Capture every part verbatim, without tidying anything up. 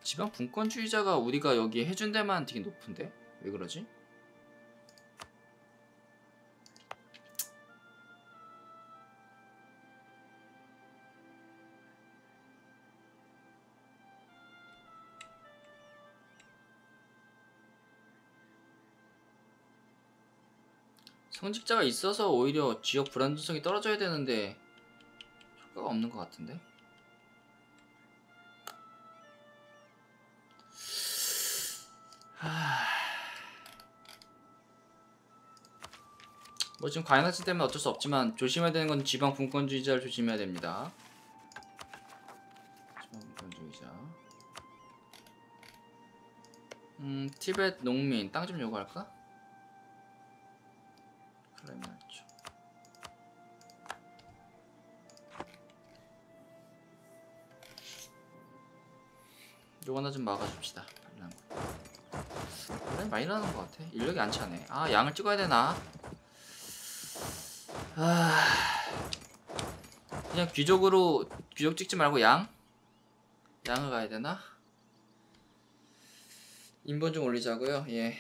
지방 분권주의자가 우리가 여기 해준 데만 되게 높은데? 왜 그러지? 성직자가 있어서 오히려 지역 불안정성이 떨어져야 되는데 효과가 없는 것 같은데? 하... 뭐 지금 과잉학생 때문에 어쩔 수 없지만 조심해야 되는 건 지방 분권주의자를 조심해야 됩니다. 지방 분권주의자. 음, 티베트 농민 땅 좀 요구할까? 클라이마트. 요거 하나 좀 막아줍시다. 발란 많이 나는 것 같아. 인력이 안 차네. 아, 양을 찍어야 되나? 아, 그냥 귀족으로 귀족 찍지 말고 양? 양을 가야 되나? 인번 좀 올리자고요. 예.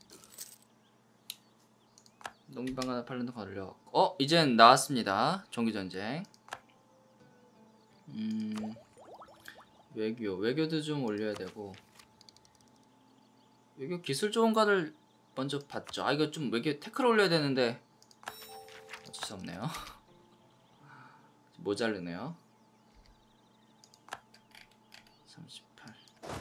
농민방 하나 팔런드 걸려. 어, 이젠 나왔습니다. 정규전쟁. 음, 외교, 외교도 좀 올려야 되고. 외교 기술 좋은 거를 먼저 봤죠. 아, 이거 좀 외교 태클 올려야 되는데 어쩔 수 없네요. 모자르네요. 삼십팔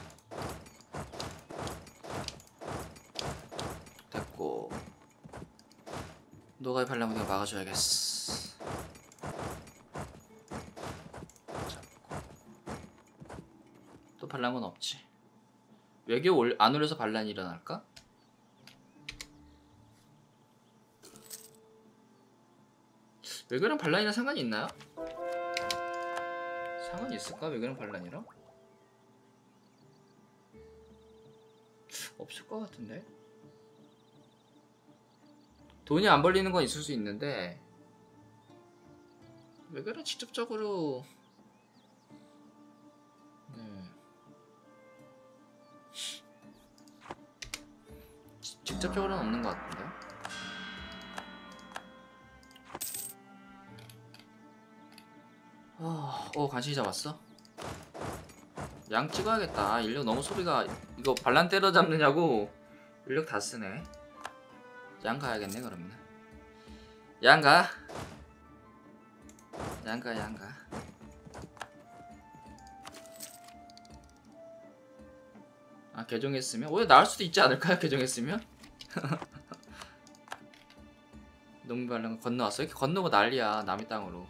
됐고, 노가리 발라면 내가 막아줘야겠어. 또 반란은 없지. 외교 올, 안 올려서 반란이 일어날까? 외교랑 반란이랑 상관이 있나요? 상관이 있을까? 외교랑 반란이랑? 없을 것 같은데? 돈이 안 벌리는 건 있을 수 있는데 외교랑 직접적으로 네. 직접적으로는 없는 것 같은데. 어, 어 간신히 잡았어. 양 찍어야겠다. 인력 너무 소리가 이거 반란 때려잡느냐고 인력 다 쓰네. 양 가야겠네 그러면. 양 가. 양 가, 양 가. 아, 개종했으면 오히려 나을 수도 있지 않을까요? 개종했으면? 농민 반란 건너왔어. 이렇게 건너고 난리야 남의 땅으로.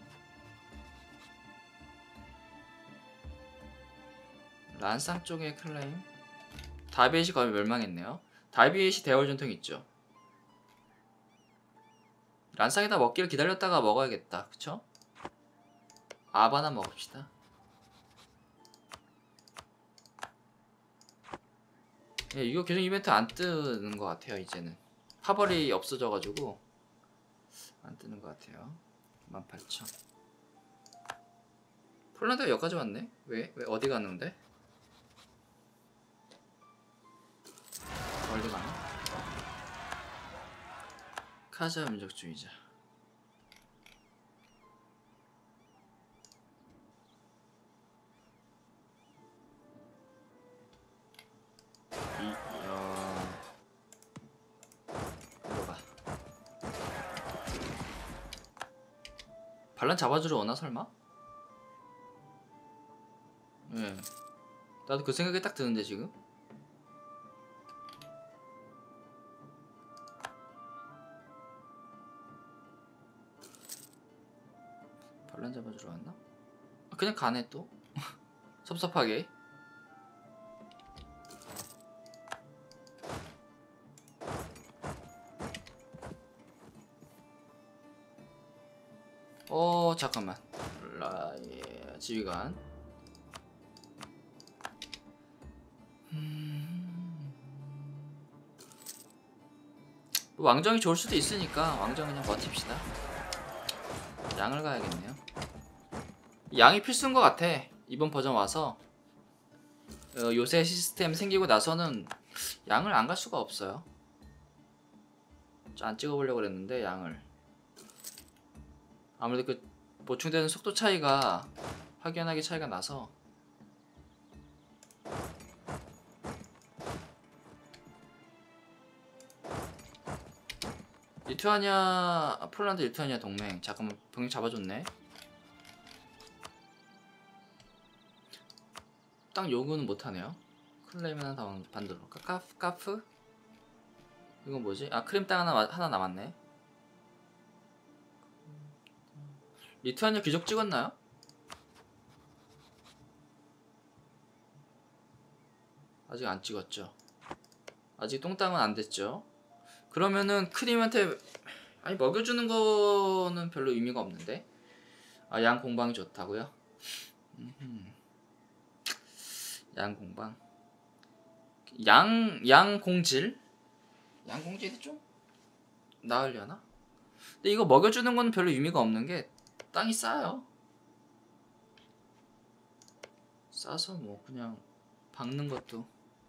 란상 쪽의 클레임. 다비엣이 거의 멸망했네요. 다비엣이 대월 전통 있죠. 란상에다 먹기를 기다렸다가 먹어야겠다. 그쵸? 아바나 먹읍시다. 예, 이거 계정 이벤트 안 뜨는 것 같아요. 이제는 파벌이 없어져가지고 안 뜨는 것 같아요. 만 팔천. 폴란드가 여기까지 왔네? 왜? 왜 어디 가는데? 어디 가나? 카자 민족주의자. 이, 어... 이거 봐. 반란 잡아주러 오나 설마? 예. 네. 나도 그 생각이 딱 드는데 지금. 반란 잡아주러 왔나? 아, 그냥 가네 또. 섭섭하게. 어 잠깐만. 라, 예, 지휘관. 음... 왕정이 좋을 수도 있으니까 왕정 그냥 버팁시다. 양을 가야겠네요. 양이 필수인 것 같아. 이번 버전 와서 어, 요새 시스템 생기고 나서는 양을 안 갈 수가 없어요. 안 찍어보려고 그랬는데 양을 아무래도 그 보충되는 속도 차이가 확연하게 차이가 나서. 리투아니아, 폴란드 리투아니아 동맹. 잠깐만, 병력 잡아줬네. 딱 요구는 못하네요. 클레임 하나 더 반대로. 카프? 카프? 이건 뭐지? 아, 크림 땅 하나, 하나 남았네. 리투아니아 귀족 찍었나요? 아직 안 찍었죠. 아직 똥땅은 안 됐죠. 그러면은 크림한테 아니 먹여주는 거는 별로 의미가 없는데. 아, 양 공방이 좋다고요? 음흠. 양 공방. 양, 양 공질? 양 공질이 좀 나으려나? 근데 이거 먹여주는 건 별로 의미가 없는 게 땅이 싸요. 싸서 뭐 그냥 박는 것도.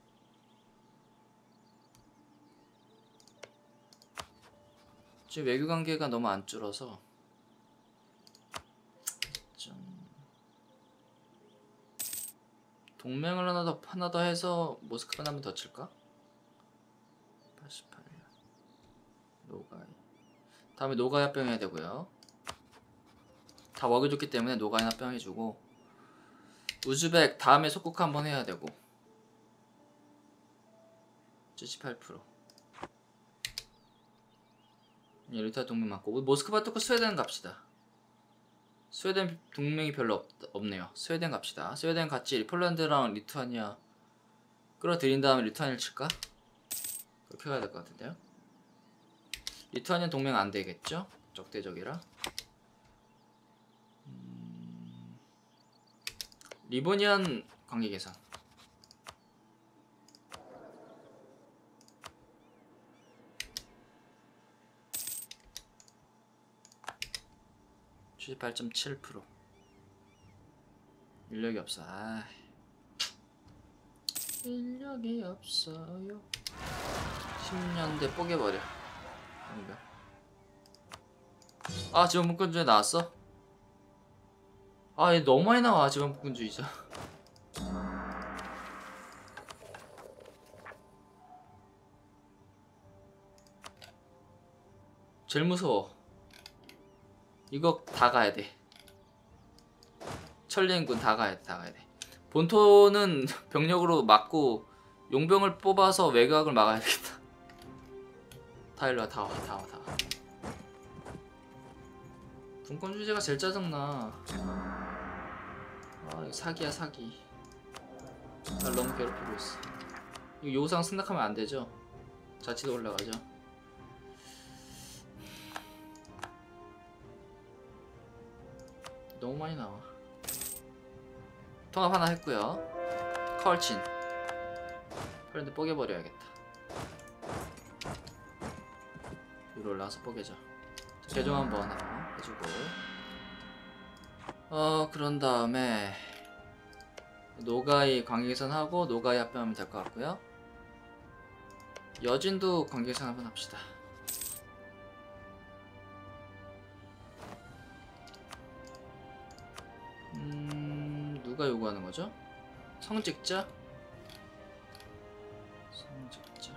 지금 외교 관계가 너무 안 줄어서 좀 동맹을 하나 더 하나 더 해서 모스크바 한번 더 칠까? 팔십팔 년 노가이. 다음에 노가이 합병해야 되고요. 다 먹여줬기 때문에 노가이 합병해주고, 우즈벡 다음에 속국 한번 해야 되고. 칠십팔 퍼센트. 리투아 동맹 맞고 모스크바 뚫고 스웨덴 갑시다. 스웨덴 동맹이 별로 없, 없네요. 스웨덴 갑시다. 스웨덴 같이 폴란드랑 리투아니아 끌어들인 다음에 리투아니아를 칠까? 그렇게 가야 될 것 같은데요. 리투아니아 동맹 안 되겠죠? 적대적이라. 음... 리보니안 관계 개선. 칠십팔 점 칠 퍼센트. 인력이 없어. 아, 인력이 없어요. 십 년대 뽀개버려. 아, 지원분권주의 나왔어? 아, 얘 너무 많이 나와. 지원분권주의자. 제일 무서워. 이거 다 가야 돼. 천리행군 다 가야 돼, 다 가야 돼. 본토는 병력으로 막고 용병을 뽑아서 외곽을 막아야 되겠다. 다 일로와, 다 와, 다 와, 다 와. 분권 주제가 제일 짜증나. 아, 이거 사기야, 사기. 날 너무 괴롭히고 있어. 이거 요상 승낙하면 안 되죠? 자치도 올라가죠. 너무 많이 나와. 통합 하나 했고요. 컬친. 그런데 뽀개버려야겠다. 위로 올라와서 뽀개죠. 개종 한번 해주고. 어, 그런 다음에 노가이 관계개선 하고 노가이 합병하면 될 것 같고요. 여진도 관계개선 한번 합시다. 음, 누가 요구하는 거죠? 성직자? 성직자.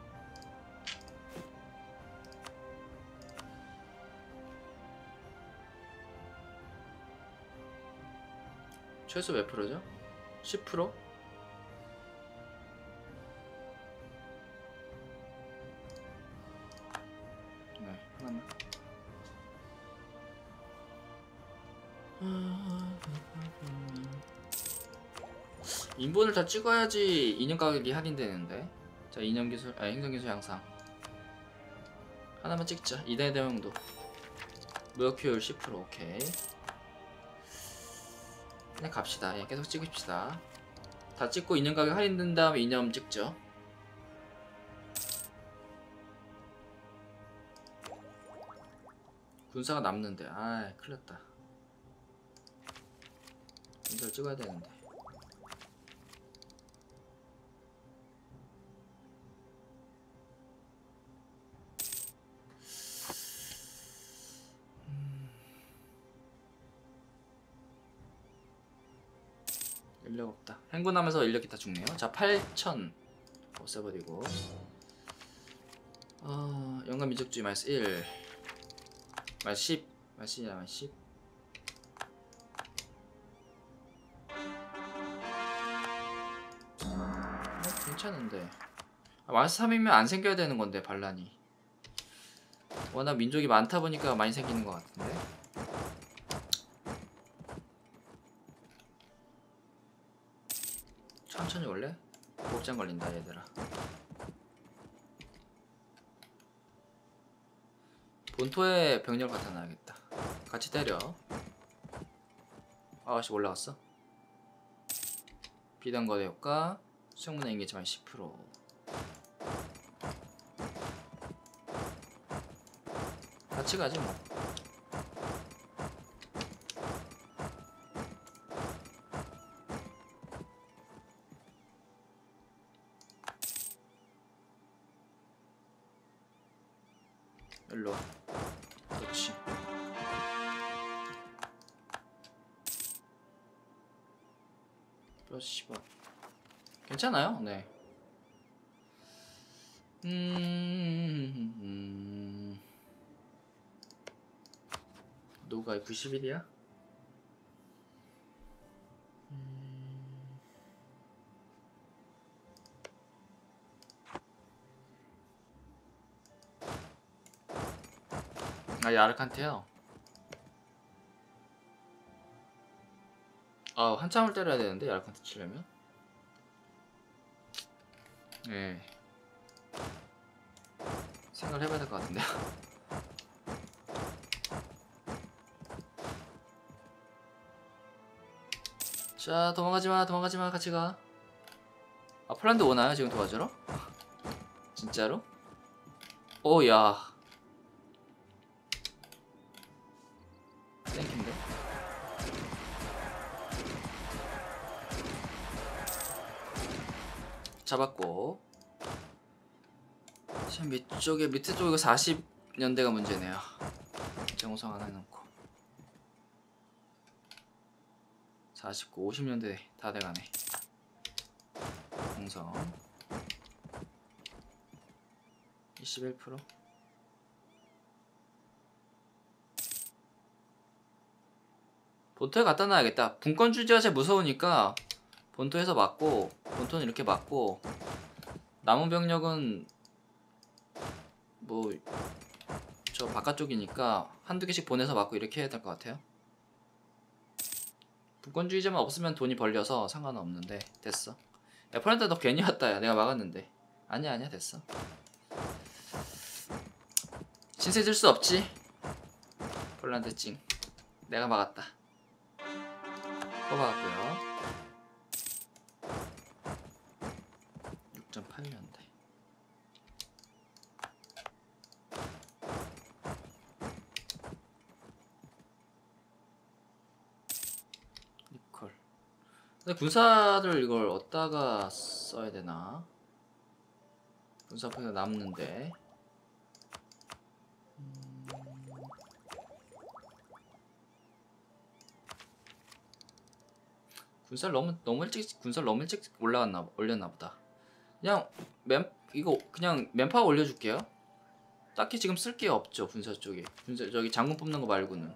최소 몇 프로죠? 십 퍼센트? 네, 하나만. 인본을 다 찍어야지 인형 가격이 할인되는데. 자, 인형 기술, 아, 행정 기술 향상. 하나만 찍자. 이대 대형도. 무역 효율 십 퍼센트. 오케이. 그냥 갑시다. 예, 계속 찍읍시다. 다 찍고 인형 가격 할인된 다음에 인형 찍죠. 군사가 남는데, 아, 큰일났다. 군사를 찍어야 되는데. 인력 없다. 행군하면서 인력이 다 죽네요. 자, 팔천 없애버리고. 어, 영감 민족주의 마이너스 일 마이너스 십 마이너스 일 마이너스 십. 어, 괜찮은데. 아, 마이너스 삼이면 안 생겨야 되는 건데 반란이. 워낙 민족이 많다 보니까 많이 생기는 것 같은데. 천천히 올래? 곱장 걸린다 얘들아. 본토에 병력 갖다 놔야겠다. 같이 때려. 아씨 올라갔어. 비단거래 효과 수정문의 인게지만 십 퍼센트. 같이 가지 뭐. 일로 와. 그렇지. 플러스 십오. 괜찮아요? 네. 음... 음... 노가이 구십일이야? 음... 아, 야르칸테요? 아, 한참을 때려야 되는데 야르칸테 치려면? 네. 생각을 해봐야 될 것 같은데요. 자, 도망가지마 도망가지마 같이 가. 아, 폴란드 오나요 지금 도와주러? 진짜로? 오야 땡긴데. 잡았고. 지금 밑쪽에 밑에 쪽 이거 사십 년대가 문제네요. 정우성 하나 해놓고 사십구, 오십 년대 다 돼가네. 공성 이십일 퍼센트. 본토에 갖다 놔야겠다. 분권 주지가 제일 무서우니까 본토에서 맞고, 본토는 이렇게 맞고, 남은 병력은 뭐 저 바깥쪽이니까 한두 개씩 보내서 맞고 이렇게 해야 될 것 같아요. 분권주의자만 없으면 돈이 벌려서 상관은 없는데. 됐어. 야, 폴란드 너 괜히 왔다. 야, 내가 막았는데. 아니야 아니야 됐어. 신세 질 수 없지. 폴란드 찡. 내가 막았다. 뽑아갔고요. 육 점 팔 년대. 니콜. 근데 군사를 이걸 어디다가 써야 되나? 군사포가 남는데. 음... 군사를 너무 너무 일찍 군사를 너무 일찍 올라갔나 올렸나 보다. 그냥 맨 이거 그냥 맨파워 올려줄게요. 딱히 지금 쓸 게 없죠 군사 쪽에. 군사 저기 장군 뽑는 거 말고는.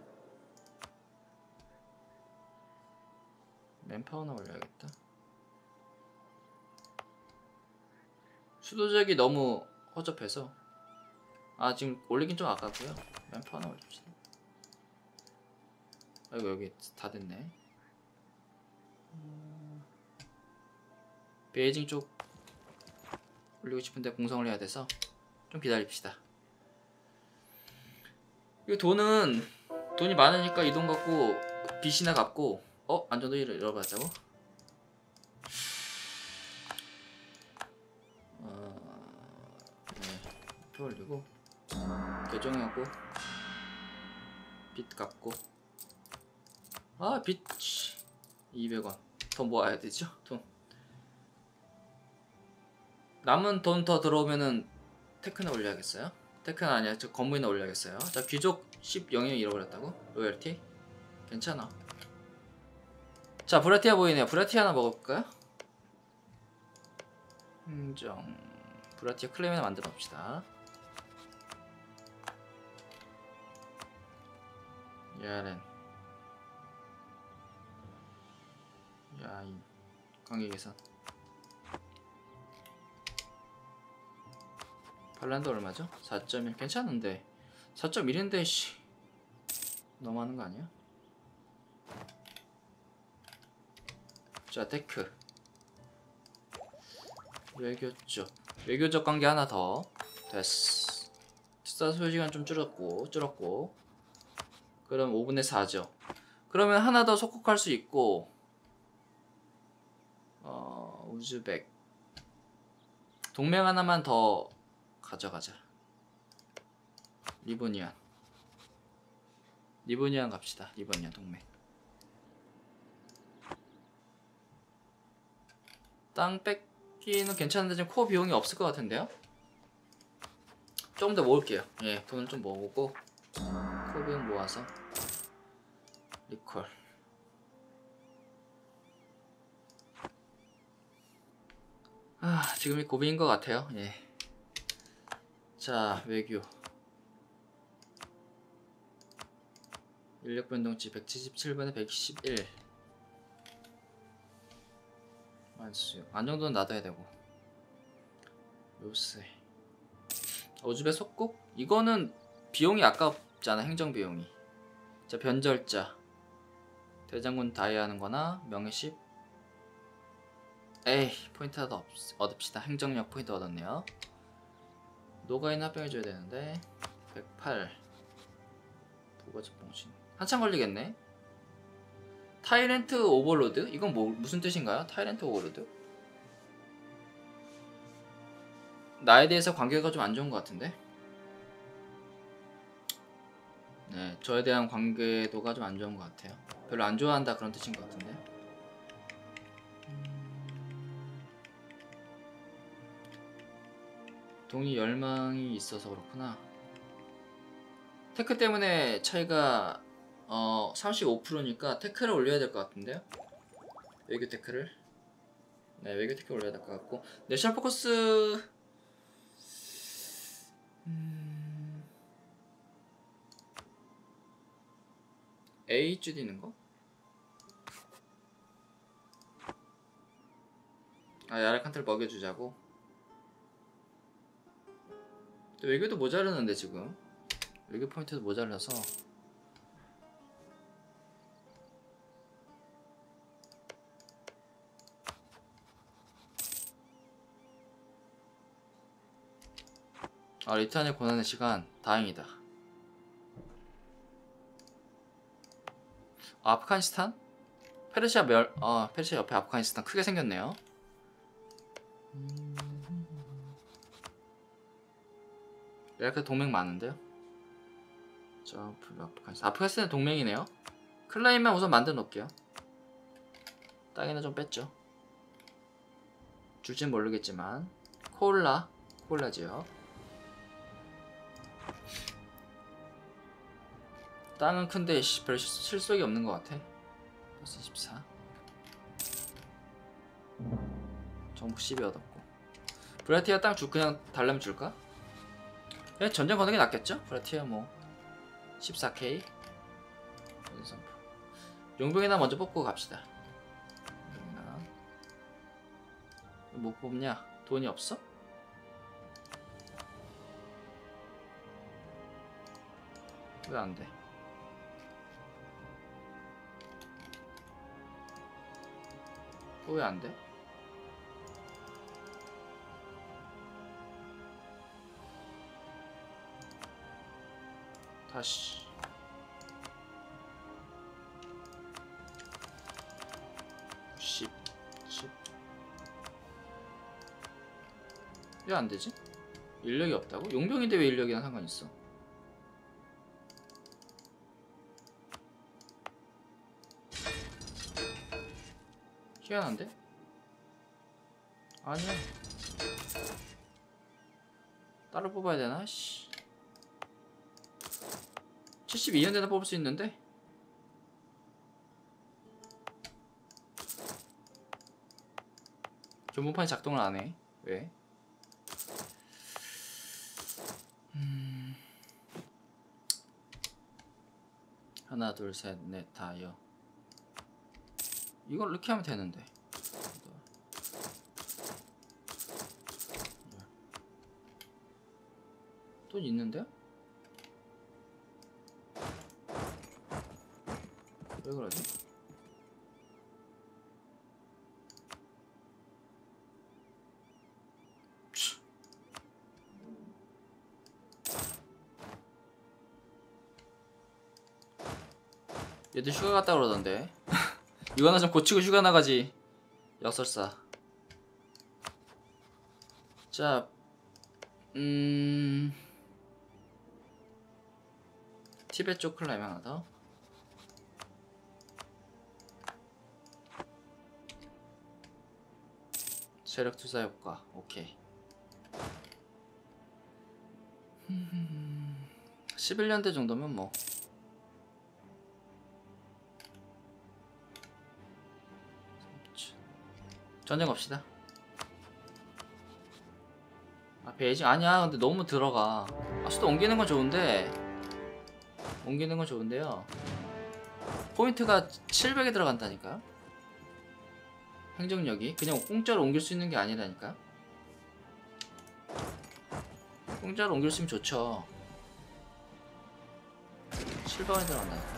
맨파워나 올려야겠다. 수도적이 너무 허접해서. 아 지금 올리긴 좀 아깝고요. 맨파워나 올립시다. 아이고 여기 다 됐네. 음... 베이징 쪽 올리고 싶은데 공성을 해야 돼서 좀 기다립시다. 이거 돈은 돈이 많으니까 이 돈 갖고 빚이나 갚고. 어? 안전도 잃어봤자고? 어... 네. 표 올리고 결정하고 빚 갚고. 아 빚 이백 원 더 모아야 되죠? 돈 남은 돈 더 들어오면은 테크나 올려야겠어요? 테크나 아니야 저 건물이나 올려야겠어요. 자 귀족 십 영역 잃어버렸다고? 로열티? 괜찮아. 자, 브라티아 보이네요. 브라티아 하나 먹어볼까요? 인정. 브라티아 클레임이나 만들어 봅시다. 야렌. 야인. 관계계산. 발란드 얼마죠? 사 점 일. 괜찮은데 사 점 일인데 씨 너무하는 거 아니야? 자, 테크. 외교적. 외교적 관계 하나 더. 됐어. 식사 소요시간 좀 줄었고 줄었고 그럼 오분의 사죠. 그러면 하나 더 속국할 수 있고 어... 우즈벡 동맹 하나만 더 가져가자. 리보니안. 리보니안 갑시다. 리보니안 동맹. 땅 뺏기는 괜찮은데 지금 코어 비용이 없을 것 같은데요? 조금 더 모을게요. 예, 돈을 좀 모으고 코어 비용 모아서 리콜. 아, 지금이 고민인 것 같아요. 예. 자, 외교. 인력 변동치 백칠십칠 분에 백십일. 만수. 안정도는 놔둬야 되고. 요새. 어주배 속국? 이거는 비용이 아깝잖아, 행정 비용이. 자, 변절자. 대장군 다이하는 거나 명예십. 에이, 포인트 하나 더 얻읍시다. 행정력 포인트 얻었네요. 노가인 합병해줘야 되는데 백팔. 부가적 봉신. 한참 걸리겠네. 타이렌트 오버로드? 이건 뭐 무슨 뜻인가요? 타이렌트 오버로드? 나에 대해서 관계가 좀 안 좋은 것 같은데. 네, 저에 대한 관계도가 좀 안 좋은 것 같아요. 별로 안 좋아한다 그런 뜻인 것 같은데. 동의 열망이 있어서 그렇구나. 테크 때문에 차이가 어 삼십오 퍼센트니까 테크를 올려야 될 것 같은데요. 외교 테크를. 네, 외교 테크 올려야 될 것 같고. 내셔널 포커스 음... A 줄이는 거? 아, 야라칸트를 먹여주자고. 또 외교도 모자르는데 지금 외교 포인트도 모자라서. 아, 리탄의 고난의 시간. 다행이다. 아, 아프가니스탄? 페르시아 멸.. 아, 페르시아 옆에 아프가니스탄 크게 생겼네요. 이렇게 동맹 많은데요? 저 아프가니스탄. 아프가니스탄 동맹이네요. 클라임만 우선 만들어 놓을게요. 땅이나 좀 뺐죠. 줄진 모르겠지만. 콜라. 콜라지요. 땅은 큰데 별 실속이 없는 것 같아. 플러스 이십사. 정복 십이 얻었고. 브라티아 땅 줄 그냥 달라면 줄까? 그냥 전쟁 거는 게 낫겠죠? 브라티아 뭐 십사 케이. 용병이나 먼저 뽑고 갑시다. 용병이나. 못 뽑냐? 돈이 없어? 왜 안 돼? 또 왜 안 돼? 다시. 십, 십. 왜 안 되지? 인력이 없다고? 용병인데 왜 인력이랑 상관 있어? 희한한데? 아니야. 따로 뽑아야 되나? 씨. 칠십이 년 되나 뽑을 수 있는데? 전문판이 작동을 안해. 왜? 음... 하나 둘 셋 넷 다여. 이걸 이렇게 하면 되는데. 또 있는데요? 왜 그러지? 얘들 휴가 갔다 그러던데. 이거 하나 좀 고치고 휴가 나가지. 역설사. 자, 음... 티벳 쪽 클라임 하나 더. 세력 투자 효과. 오케이. 십일 년대 정도면 뭐 전쟁 갑시다. 아 베이징 아니야. 근데 너무 들어가. 아 수도 옮기는 건 좋은데 옮기는 건 좋은데요, 포인트가 칠백에 들어간다니까요. 행정력이 그냥 공짜로 옮길 수 있는 게 아니라니까. 공짜로 옮길 수 있으면 좋죠. 칠백원에 들어간다니까.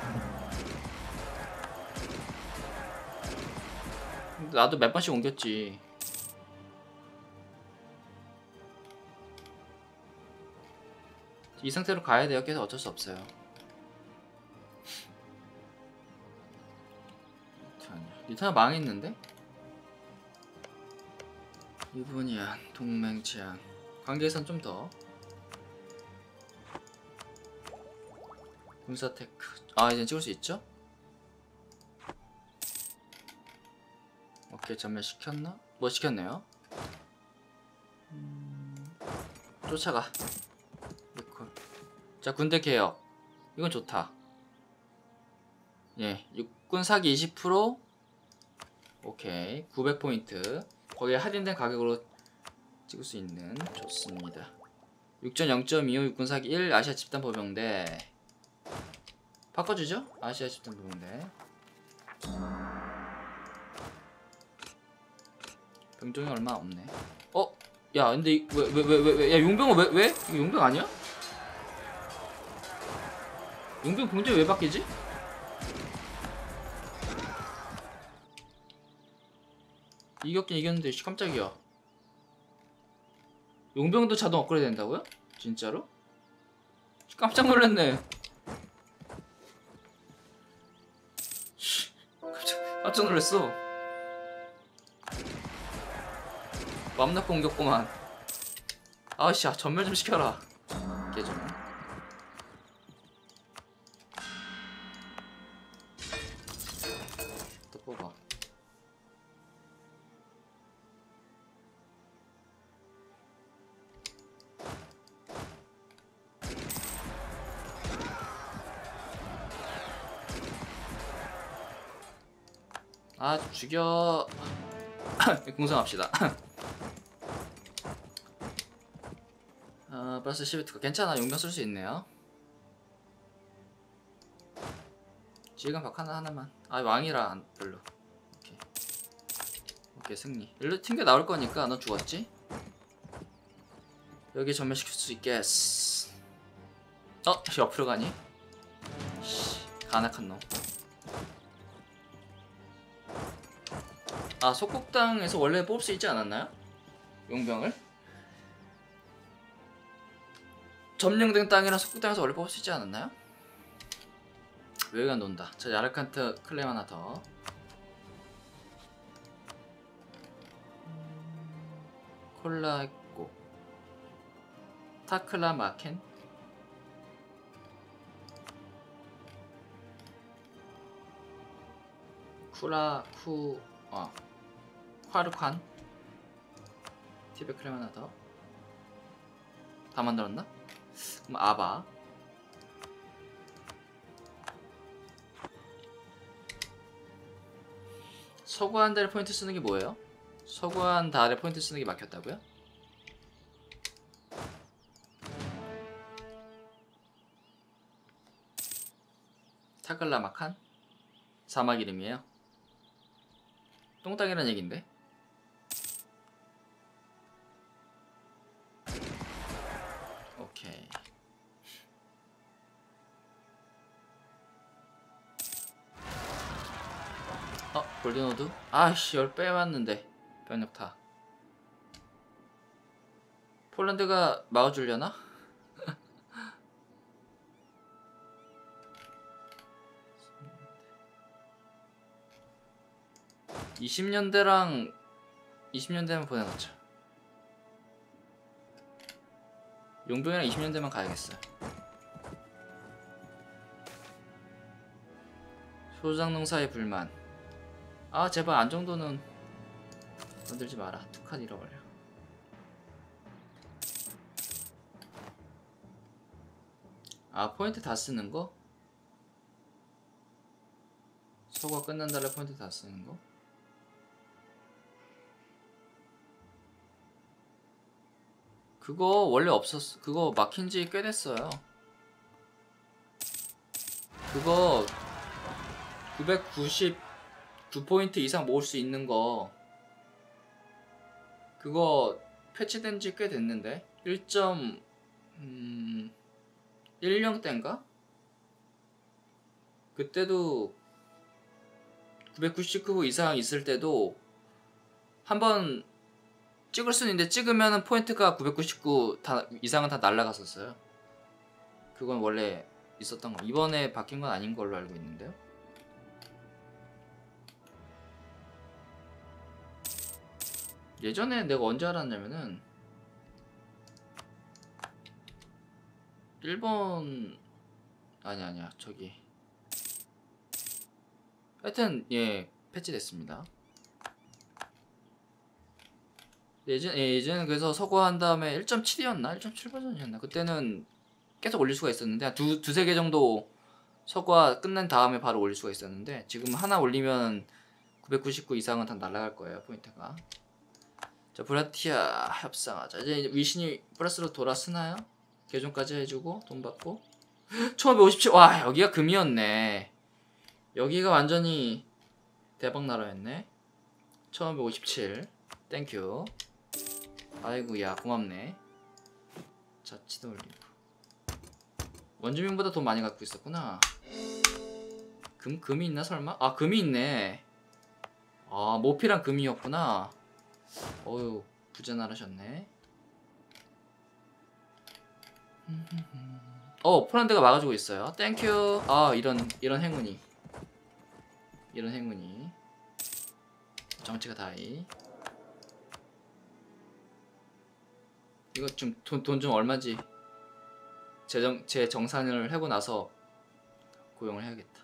근데 나도 몇 번씩 옮겼지. 이 상태로 가야 돼요. 계속 어쩔 수 없어요. 리타냐 망했는데? 이분이야. 동맹 제한. 관계선 좀 더. 군사 테크. 아 이제 찍을 수 있죠? 오케이 전멸 시켰나? 뭐 시켰네요. 음... 쫓아가. 리콜. 자 군대 개혁. 이건 좋다. 예, 육군 사기 이십 퍼센트. 오케이 구백 포인트. 거기에 할인된 가격으로 찍을 수 있는. 좋습니다. 육전 영 점 이오 육군 사기 일. 아시아 집단 보병대 바꿔주죠? 아시아 집단 보병대. 병종이 얼마 없네. 어? 야 근데 왜 왜 왜 왜 왜 야 용병은 왜 왜? 이거 용병 아니야? 용병 봉제 왜 바뀌지? 이겼긴 이겼는데 씨 깜짝이야. 용병도 자동 업그레이드 된다고요? 진짜로? 깜짝 놀랐네. 깜짝, 깜짝 놀랐어. 맘 나쁜 공격구만. 아씨 전멸 좀 시켜라. 개좀. 또 뽑아. 아 죽여. 공성합시다. 아 플러스 십이 특허 괜찮아. 용병 쓸 수 있네요. 지금 박 하나 하나만. 아 왕이라 안, 별로. 오케이 오케이 승리. 일로 튕겨 나올 거니까. 너 죽었지? 여기 전멸시킬 수 있겠어. 어? 옆으로 가니? 씨 간악한 놈. 아 속국당에서 원래 뽑을 수 있지 않았나요? 용병을? 점령된 땅이랑 속국당에서 원래 뽑을 수 있지 않았나요? 외관 논다. 자 야르칸트 클레임 하나 더. 콜라 했고 타클라 마켄. 쿠라 쿠 어 화르칸. 티베 클레임 하나 더. 다 만들었나? 그럼 아바. 서구 한 달에 포인트 쓰는 게 뭐예요? 서구한 달에 포인트 쓰는 게 막혔다고요? 타글라마칸? 사막 이름이에요? 똥땅이란 얘긴데? 오케이. 어? 골든오드? 아씨 열 빼왔는데 변력타. 폴란드가 막아주려나? 이십 년대랑 이십 년대만 보내놓자. 용병이랑 이십 년대만 가야겠어요. 소작농사의 불만. 아 제발 안정도는 건들지 마라. 두 칸 잃어버려. 아 포인트 다 쓰는 거? 서구가 끝난 달에 포인트 다 쓰는 거? 그거 원래 없었어. 그거 막힌 지 꽤 됐어요. 그거 구백구십구 포인트 이상 모을 수 있는 거 그거 패치된 지 꽤 됐는데 일 점 일영 때인가? 그때도 구백구십구 이상 있을 때도 한번 찍을 수는 있는데 찍으면 포인트가 구백구십구 다, 이상은 다 날라갔었어요. 그건 원래 있었던 거. 이번에 바뀐 건 아닌 걸로 알고 있는데요. 예전에 내가 언제 알았냐면은 일본 아니 아니야 저기 하여튼 예 패치됐습니다. 예전 예, 예전에 그래서 서구한 다음에 일 점 칠이었나 일 점 칠 버전이었나 그때는 계속 올릴 수가 있었는데 한 두 두세 개 정도 서구화 끝낸 다음에 바로 올릴 수가 있었는데 지금 하나 올리면 구백구십구 이상은 다 날아갈 거예요 포인트가. 자 브라티아 협상하자. 이제 위신이 플러스로 돌아 쓰나요? 개종까지 해주고 돈 받고 천오백오십칠. 와 여기가 금이었네. 여기가 완전히 대박 나라였네. 천오백오십칠 땡큐. 아이고야 고맙네. 자치도 올리고 원주민보다 돈 많이 갖고 있었구나. 금? 금이 있나 설마? 아 금이 있네. 아 모피랑 금이었구나. 어휴 부자 나라셨네. 어 폴란드가 막아주고 있어요. 땡큐. 아 이런 이런 행운이 이런 행운이 정치가 다이. 이거 좀 돈 돈 좀 얼마지? 제, 제 정산을 하고 나서 고용을 해야겠다.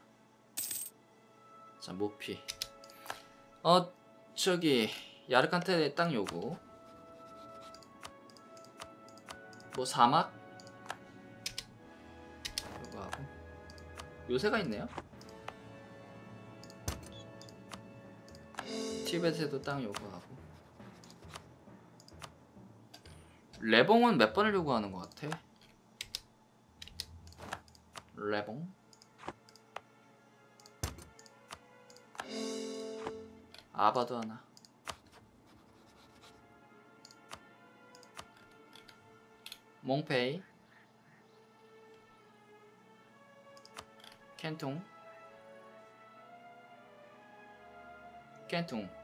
자 모피. 어 저기 야르칸테 땅 요구. 뭐 사막 요구하고 요새가 있네요. 티벳에도 땅 요구하고. 레봉은 몇 번을 요구하는 것 같아? 레봉? 아바도 하나. 몽페이 켄통 켄통